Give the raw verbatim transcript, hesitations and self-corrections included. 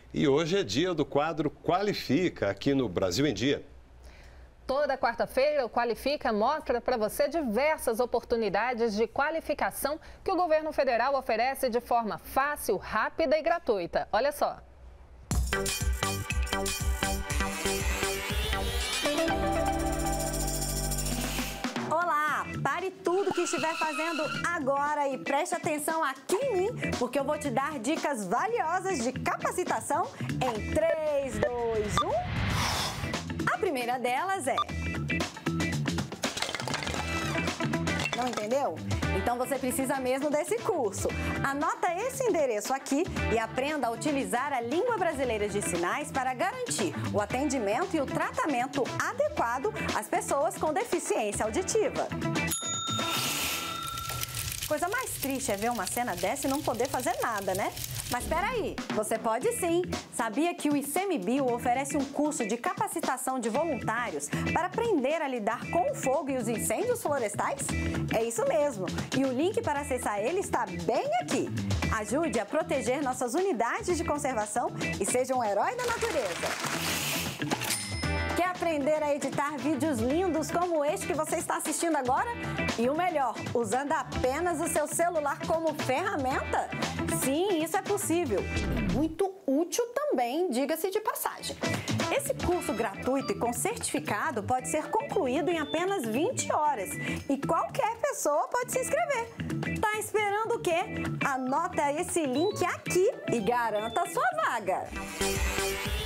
E hoje é dia do quadro Qualifica, aqui no Brasil em Dia. Toda quarta-feira, o Qualifica mostra para você diversas oportunidades de qualificação que o governo federal oferece de forma fácil, rápida e gratuita. Olha só. Olá, pare tudo que estiver fazendo agora e preste atenção aqui em mim, porque eu vou te dar dicas valiosas de capacitação em três, dois, um... A primeira delas é... Não entendeu? Então você precisa mesmo desse curso. Anota esse endereço aqui e aprenda a utilizar a língua brasileira de sinais para garantir o atendimento e o tratamento adequado às pessoas com deficiência auditiva. Coisa mais triste é ver uma cena dessa e não poder fazer nada, né? Mas peraí, você pode sim! Sabia que o ICMBio oferece um curso de capacitação de voluntários para aprender a lidar com o fogo e os incêndios florestais? É isso mesmo! E o link para acessar ele está bem aqui. Ajude a proteger nossas unidades de conservação e seja um herói da natureza! Quer aprender a editar vídeos lindos como este que você está assistindo agora? E o melhor, usando apenas o seu celular como ferramenta? Sim, isso é possível. E muito útil também, diga-se de passagem. Esse curso gratuito e com certificado pode ser concluído em apenas vinte horas. E qualquer pessoa pode se inscrever. Tá esperando o quê? Anota esse link aqui e garanta a sua vaga.